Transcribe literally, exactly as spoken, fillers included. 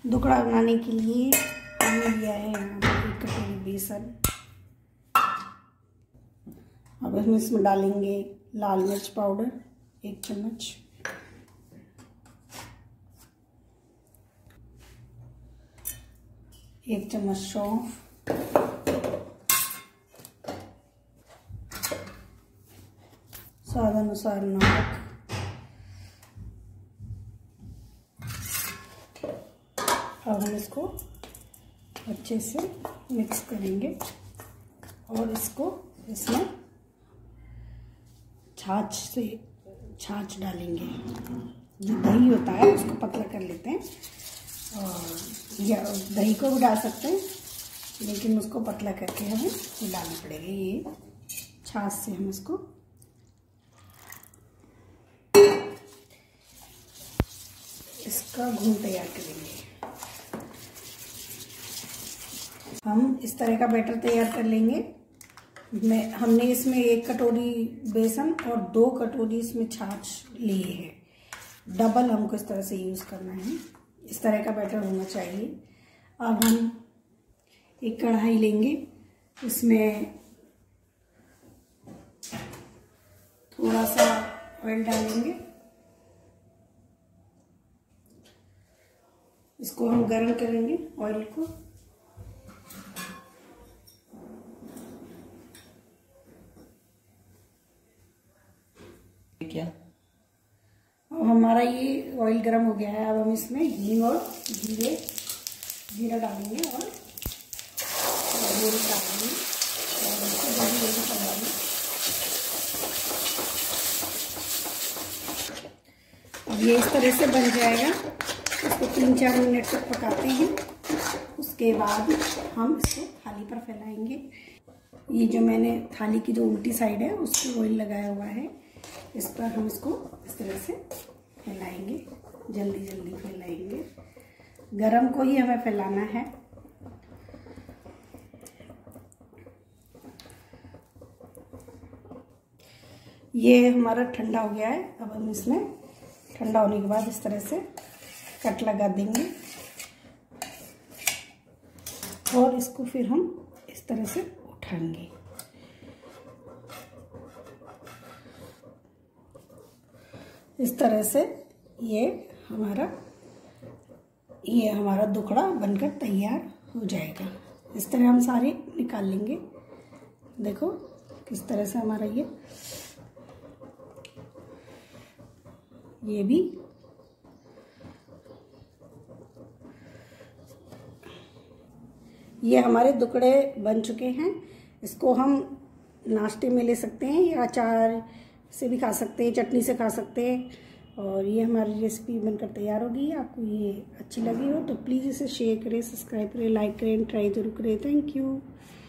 दुकड़ा बनाने के लिए हमने लिया है यहाँ पर एक कटोरी बेसन। अब हम इसमें डालेंगे लाल मिर्च पाउडर एक चम्मच, एक चम्मच सौंफ, स्वाद अनुसार नमक, अब हम इसको अच्छे से मिक्स करेंगे और इसको इसमें छाछ से छाछ डालेंगे। जो दही होता है उसको पतला कर लेते हैं, और या दही को भी डाल सकते हैं, लेकिन उसको पतला करके हमें डालना पड़ेगा। ये छाछ से हम इसको इसका घूम तैयार करेंगे। हम इस तरह का बैटर तैयार कर लेंगे। मैं हमने इसमें एक कटोरी बेसन और दो कटोरी इसमें छाछ लिए है। डबल हमको इस तरह से यूज़ करना है। इस तरह का बैटर होना चाहिए। अब हम एक कढ़ाई लेंगे, इसमें थोड़ा सा ऑयल डालेंगे। इसको हम गर्म करेंगे ऑयल को। क्या अब हमारा ये ऑयल गर्म हो गया है। अब हम इसमें हींग और जीरे जीरा डालेंगे और गोल डालेंगे और इसको जल्दी जल्दी पकाएंगे। अब ये इस तरह से बन जाएगा। इसको तीन चार मिनट तक पकाते हैं। उसके बाद हम इसको थाली पर फैलाएंगे। ये जो मैंने थाली की जो उल्टी साइड है उस पर ऑयल लगाया हुआ है, इस पर हम इसको इस तरह से फैलाएंगे। जल्दी जल्दी फैलाएंगे। गरम को ही हमें फैलाना है। ये हमारा ठंडा हो गया है। अब हम इसमें ठंडा होने के बाद इस तरह से कट लगा देंगे और इसको फिर हम इस तरह से उठाएंगे। इस तरह से ये हमारा ये हमारा दुकड़ा बनकर तैयार हो जाएगा। इस तरह हम सारे निकाल लेंगे। देखो किस तरह से हमारा ये ये भी ये हमारे दुकड़े बन चुके हैं। इसको हम नाश्ते में ले सकते हैं या अचार से भी खा सकते हैं, चटनी से खा सकते हैं। और ये हमारी रेसिपी बनकर तैयार होगी। आपको ये अच्छी लगी हो तो प्लीज़ इसे शेयर करें, सब्सक्राइब करें, लाइक करें, ट्राई जरूर करें। Thank you.